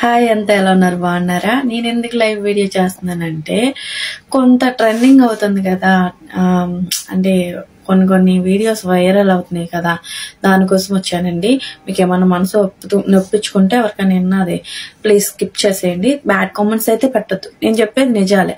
hi అంతా ఎలా ఉన్నారు బాగున్నారా నేను ఎందుకు లైవ్ వీడియో చేస్తున్నానంటే కొంత ట్రెండింగ్ అవుతుంది కదా అంటే కొన్ని వీడియోస్ వైరల్ అవుతున్నాయి కదా దానికోసం వచ్చానండి మీకు ఏమైనా మనసు నొప్పించుకుంటే ఎవరికైనా విన్నది ప్లీజ్ స్కిప్ చేసేయండి బ్యాడ్ కామెంట్స్ అయితే పెట్టొద్దు నేను చెప్పేది నిజాలే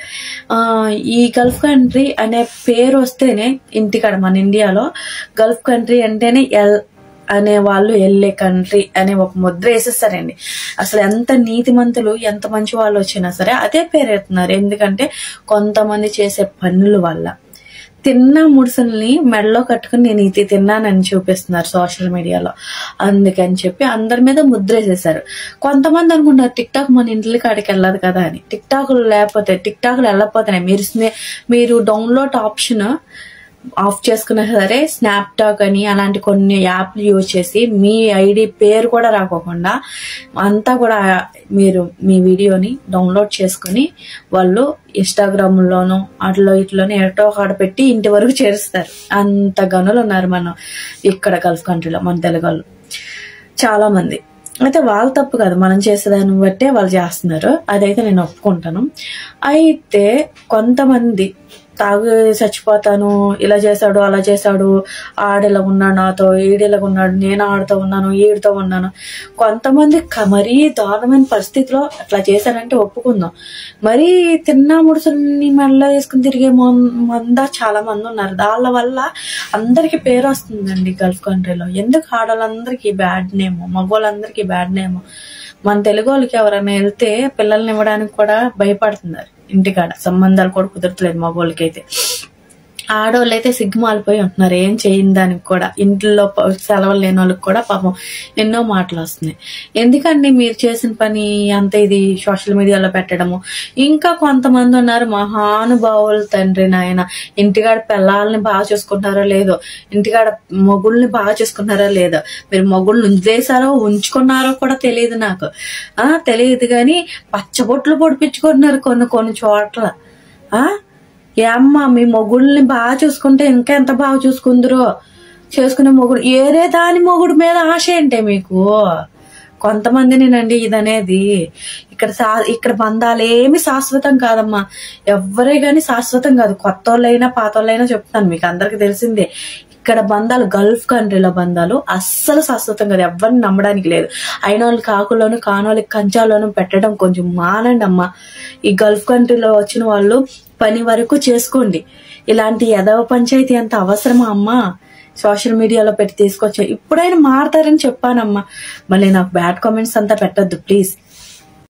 ఈ గల్ఫ్ కంట్రీ అనే పేరు వస్తేనే ఇంటికాడ మన ఇండియాలో గల్ఫ్ కంట్రీ అంటేనే అనే వాళ్ళు వెళ్ళే కంట్రీ అనే ఒక ముద్ర వేసేస్తారండి అసలు ఎంత నీతిమంతులు ఎంత మంచి వాళ్ళు వచ్చినా సరే అదే పేరు ఎత్తున్నారు ఎందుకంటే కొంతమంది చేసే పనుల వల్ల తిన్న ముడుసుల్ని మెడలో కట్టుకుని నేను ఇది తిన్నానని చూపిస్తున్నారు సోషల్ మీడియాలో అందుకని చెప్పి అందరి మీద ముద్ర వేసేసారు కొంతమంది అనుకుంటారు టిక్ టాక్ మన ఇంటి కాడికి వెళ్ళదు కదా అని టిక్ టాక్లు లేకపోతే టిక్ టాక్లు వెళ్ళకపోతే మీరు డౌన్లోడ్ ఆప్షన్ ఆఫ్ చేసుకున్నా సరే స్నాప్ టాక్ అని అలాంటి కొన్ని యాప్లు యూజ్ చేసి మీ ఐడి పేరు కూడా రాకోకుండా అంతా కూడా మీరు మీ వీడియోని డౌన్లోడ్ చేసుకుని వాళ్ళు ఇన్స్టాగ్రామ్ లోనో అట్లా ఇట్లోనే ఎటో ఆడ పెట్టి ఇంటి వరకు చేరుస్తారు అంత గనులు ఉన్నారు మనం ఇక్కడ గల్ఫ్ కంట్రీలో మన తెలుగు వాళ్ళు చాలా మంది అయితే వాళ్ళ తప్పు కాదు మనం చేసేదాన్ని బట్టే వాళ్ళు చేస్తున్నారు అదైతే నేను ఒప్పుకుంటాను అయితే కొంతమంది తాగు చచ్చిపోతాను ఇలా చేశాడు అలా చేశాడు ఆడిలా ఉన్నాడు నాతో ఈడిలా ఉన్నాడు నేను ఆడుతూ ఉన్నాను ఈడుతూ ఉన్నాను కొంతమంది మరీ దారుణమైన పరిస్థితిలో అట్లా చేశారంటే ఒప్పుకుందాం మరీ తిన్నా ముడుసుని మెడలో వేసుకుని తిరిగే చాలా మంది ఉన్నారు దాని వల్ల అందరికి పేరు వస్తుందండి గల్ఫ్ కంట్రీలో ఎందుకు ఆడవాళ్ళందరికీ బ్యాడ్ నేమ్ మగవాళ్ళందరికీ బ్యాడ్ నేమ్ మన తెలుగు వాళ్ళకి ఎవరైనా వెళ్తే పిల్లల్ని ఇవ్వడానికి కూడా భయపడుతున్నారు ఇంటికాడ సంబంధాలు కూడా కుదరట్లేదు మగవాళ్ళకైతే ఆడవాళ్ళు అయితే సిగ్గుమాలిపోయి ఉంటున్నారు ఏం చేయని దానికి కూడా ఇంట్లో సెలవులు లేని వాళ్ళకి కూడా పాపం ఎన్నో మాటలు వస్తున్నాయి ఎందుకండి మీరు చేసిన పని అంత ఇది సోషల్ మీడియాలో పెట్టడము ఇంకా కొంతమంది ఉన్నారు మహానుభావులు తండ్రి నాయన ఇంటికాడ పిల్లల్ని బాగా చూసుకుంటారో లేదో ఇంటికాడ మొగుళ్ళని బాగా చూసుకుంటారో లేదో మీరు మొగుళ్ళని ఉంచేసారో ఉంచుకున్నారో కూడా తెలియదు నాకు తెలియదు కానీ పచ్చబొట్లు పొడిపించుకుంటున్నారు కొన్ని చోట్ల ఏమ్మా మీ మొగుళ్ళని బాగా చూసుకుంటే ఇంకా ఎంత బాగా చూసుకుందరో చేసుకునే మొగుడు ఏరే దాని మొగుడు మీద ఆశ ఏంటే మీకు కొంతమందినేనండి ఇదనేది ఇక్కడ బంధాలేమి శాశ్వతం కాదమ్మా ఎవరే గాని శాశ్వతం కాదు కొత్త వాళ్ళైనా పాత వాళ్ళైనా చెప్తాను మీకు అందరికి తెలిసిందే ఇక్కడ బంధాలు గల్ఫ్ కంట్రీలో బంధాలు అస్సలు శాశ్వతం కాదు ఎవరిని నమ్మడానికి లేదు అయిన వాళ్ళకి కాకుల్లోను కానోళ్ళకి కంచాల్లోనూ పెట్టడం కొంచెం మానండి అమ్మా ఈ గల్ఫ్ కంట్రీలో వచ్చిన వాళ్ళు పని వరకు చేసుకోండి ఇలాంటి యదవ పంచాయతీ అంత అవసరమా అమ్మా సోషల్ మీడియాలో పెట్టి తీసుకొచ్చా ఇప్పుడైనా మారతారని చెప్పానమ్మా మళ్ళీ నాకు బ్యాడ్ కామెంట్స్ అంతా పెట్టద్దు ప్లీజ్